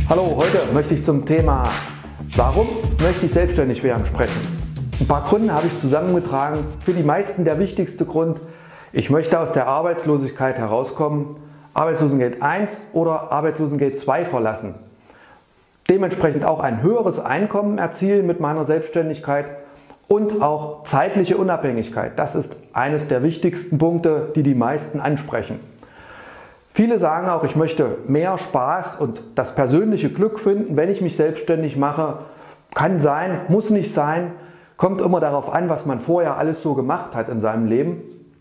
Hallo, heute möchte ich zum Thema Warum möchte ich selbstständig werden sprechen. Ein paar Gründe habe ich zusammengetragen. Für die meisten der wichtigste Grund: Ich möchte aus der Arbeitslosigkeit herauskommen, Arbeitslosengeld 1 oder Arbeitslosengeld 2 verlassen. Dementsprechend auch ein höheres Einkommen erzielen mit meiner Selbstständigkeit und auch zeitliche Unabhängigkeit. Das ist eines der wichtigsten Punkte, die die meisten ansprechen. Viele sagen auch, ich möchte mehr Spaß und das persönliche Glück finden, wenn ich mich selbstständig mache. Kann sein, muss nicht sein, kommt immer darauf an, was man vorher alles so gemacht hat in seinem Leben.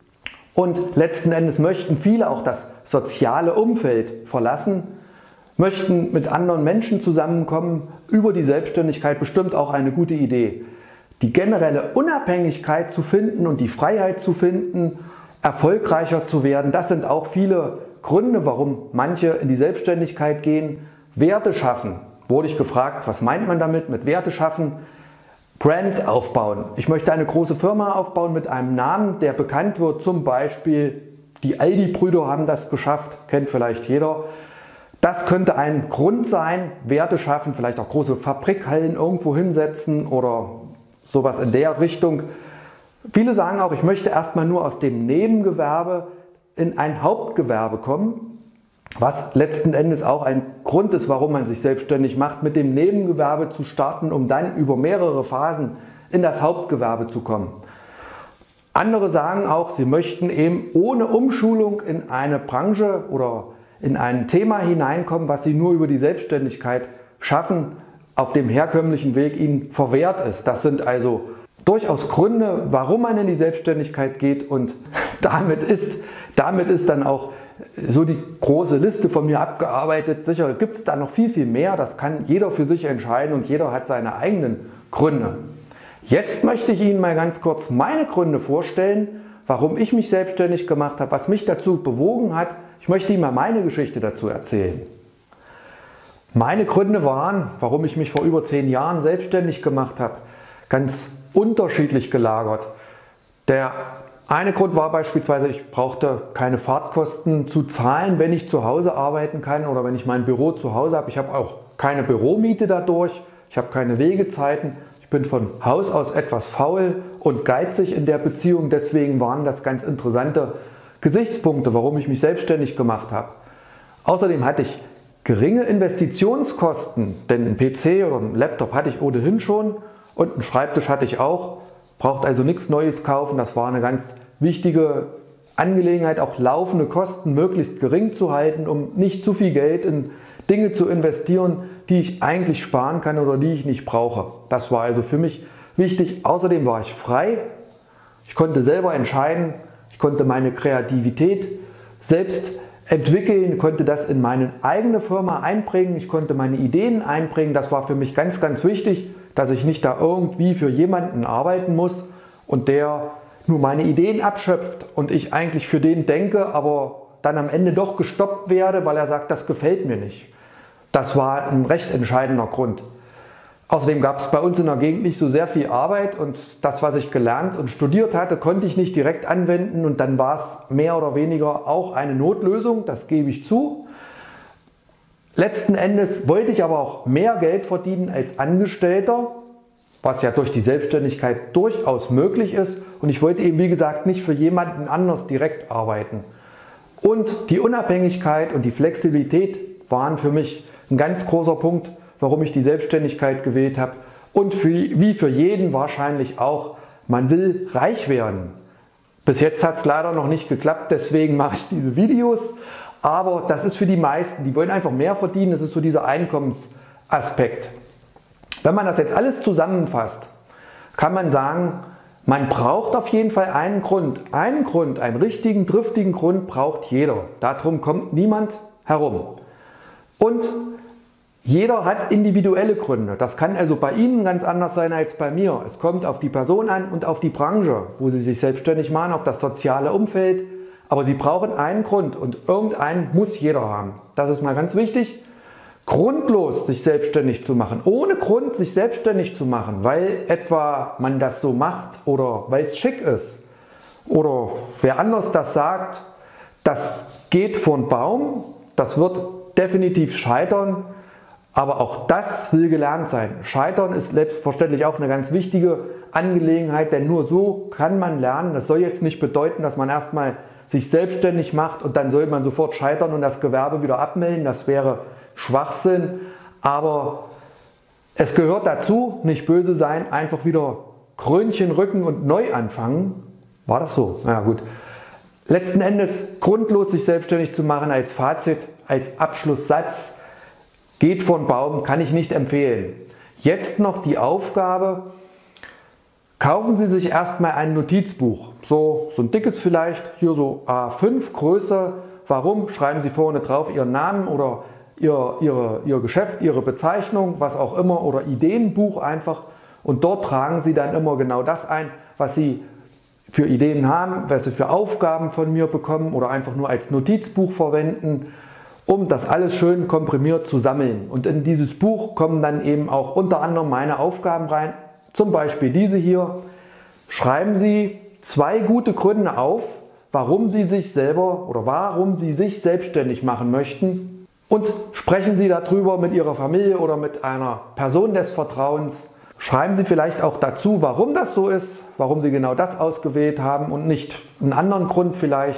Und letzten Endes möchten viele auch das soziale Umfeld verlassen, möchten mit anderen Menschen zusammenkommen. Über die Selbstständigkeit bestimmt auch eine gute Idee. Die generelle Unabhängigkeit zu finden und die Freiheit zu finden, erfolgreicher zu werden, das sind auch viele Gründe, warum manche in die Selbstständigkeit gehen. Werte schaffen. Wurde ich gefragt, was meint man damit mit Werte schaffen? Brands aufbauen. Ich möchte eine große Firma aufbauen mit einem Namen, der bekannt wird. Zum Beispiel die Aldi-Brüder haben das geschafft, kennt vielleicht jeder. Das könnte ein Grund sein. Werte schaffen, vielleicht auch große Fabrikhallen irgendwo hinsetzen oder sowas in der Richtung. Viele sagen auch, ich möchte erstmal nur aus dem Nebengewerbe in ein Hauptgewerbe kommen, was letzten Endes auch ein Grund ist, warum man sich selbstständig macht, mit dem Nebengewerbe zu starten, um dann über mehrere Phasen in das Hauptgewerbe zu kommen. Andere sagen auch, sie möchten eben ohne Umschulung in eine Branche oder in ein Thema hineinkommen, was sie nur über die Selbstständigkeit schaffen, auf dem herkömmlichen Weg ihnen verwehrt ist. Das sind also durchaus Gründe, warum man in die Selbstständigkeit geht, und damit ist dann auch so die große Liste von mir abgearbeitet. Sicher gibt es da noch viel, viel mehr, das kann jeder für sich entscheiden und jeder hat seine eigenen Gründe. Jetzt möchte ich Ihnen mal ganz kurz meine Gründe vorstellen, warum ich mich selbstständig gemacht habe, was mich dazu bewogen hat. Ich möchte Ihnen mal meine Geschichte dazu erzählen. Meine Gründe waren, warum ich mich vor über 10 Jahren selbstständig gemacht habe, ganz unterschiedlich gelagert. Der eine Grund war beispielsweise, ich brauchte keine Fahrtkosten zu zahlen, wenn ich zu Hause arbeiten kann oder wenn ich mein Büro zu Hause habe. Ich habe auch keine Büromiete dadurch, ich habe keine Wegezeiten. Ich bin von Haus aus etwas faul und geizig in der Beziehung, deswegen waren das ganz interessante Gesichtspunkte, warum ich mich selbstständig gemacht habe. Außerdem hatte ich geringe Investitionskosten, denn einen PC oder einen Laptop hatte ich ohnehin schon und einen Schreibtisch hatte ich auch. Braucht also nichts Neues kaufen, das war eine ganz wichtige Angelegenheit, auch laufende Kosten möglichst gering zu halten, um nicht zu viel Geld in Dinge zu investieren, die ich eigentlich sparen kann oder die ich nicht brauche. Das war also für mich wichtig. Außerdem war ich frei, ich konnte selber entscheiden, ich konnte meine Kreativität selbst entwickeln, konnte das in meine eigene Firma einbringen, ich konnte meine Ideen einbringen. Das war für mich ganz, ganz wichtig, dass ich nicht da irgendwie für jemanden arbeiten muss und der nur meine Ideen abschöpft und ich eigentlich für den denke, aber dann am Ende doch gestoppt werde, weil er sagt, das gefällt mir nicht. Das war ein recht entscheidender Grund. Außerdem gab es bei uns in der Gegend nicht so sehr viel Arbeit und das, was ich gelernt und studiert hatte, konnte ich nicht direkt anwenden und dann war es mehr oder weniger auch eine Notlösung, das gebe ich zu. Letzten Endes wollte ich aber auch mehr Geld verdienen als Angestellter, was ja durch die Selbstständigkeit durchaus möglich ist, und ich wollte eben, wie gesagt, nicht für jemanden anders direkt arbeiten. Und die Unabhängigkeit und die Flexibilität waren für mich ein ganz großer Punkt, warum ich die Selbstständigkeit gewählt habe, und wie für jeden wahrscheinlich auch, man will reich werden. Bis jetzt hat es leider noch nicht geklappt, deswegen mache ich diese Videos. Aber das ist für die meisten, die wollen einfach mehr verdienen, das ist so dieser Einkommensaspekt. Wenn man das jetzt alles zusammenfasst, kann man sagen, man braucht auf jeden Fall einen Grund, einen richtigen, triftigen Grund braucht jeder. Darum kommt niemand herum. Und jeder hat individuelle Gründe. Das kann also bei Ihnen ganz anders sein als bei mir. Es kommt auf die Person an und auf die Branche, wo Sie sich selbstständig machen, auf das soziale Umfeld. Aber Sie brauchen einen Grund und irgendeinen muss jeder haben. Das ist mal ganz wichtig. Grundlos sich selbstständig zu machen, ohne Grund sich selbstständig zu machen, weil etwa man das so macht oder weil es schick ist oder wer anders das sagt, das geht vor den Baum, das wird definitiv scheitern. Aber auch das will gelernt sein. Scheitern ist selbstverständlich auch eine ganz wichtige Angelegenheit, denn nur so kann man lernen. Das soll jetzt nicht bedeuten, dass man erstmal sich selbstständig macht und dann soll man sofort scheitern und das Gewerbe wieder abmelden. Das wäre Schwachsinn. Aber es gehört dazu, nicht böse sein, einfach wieder Krönchen rücken und neu anfangen. War das so? Ja gut. Letzten Endes grundlos sich selbstständig zu machen als Fazit, als Abschlusssatz, geht von Baum, kann ich nicht empfehlen. Jetzt noch die Aufgabe, kaufen Sie sich erstmal ein Notizbuch, so ein dickes vielleicht, hier so A5 Größe. Warum? Schreiben Sie vorne drauf Ihren Namen oder Ihr Geschäft, Ihre Bezeichnung, was auch immer, oder Ideenbuch einfach. Und dort tragen Sie dann immer genau das ein, was Sie für Ideen haben, was Sie für Aufgaben von mir bekommen oder einfach nur als Notizbuch verwenden, um das alles schön komprimiert zu sammeln. Und in dieses Buch kommen dann eben auch unter anderem meine Aufgaben rein, zum Beispiel diese hier. Schreiben Sie 2 gute Gründe auf, warum Sie sich selbstständig machen möchten, und sprechen Sie darüber mit Ihrer Familie oder mit einer Person des Vertrauens. Schreiben Sie vielleicht auch dazu, warum das so ist, warum Sie genau das ausgewählt haben und nicht einen anderen Grund vielleicht.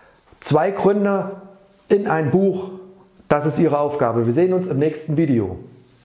2 Gründe in ein Buch, das ist Ihre Aufgabe. Wir sehen uns im nächsten Video.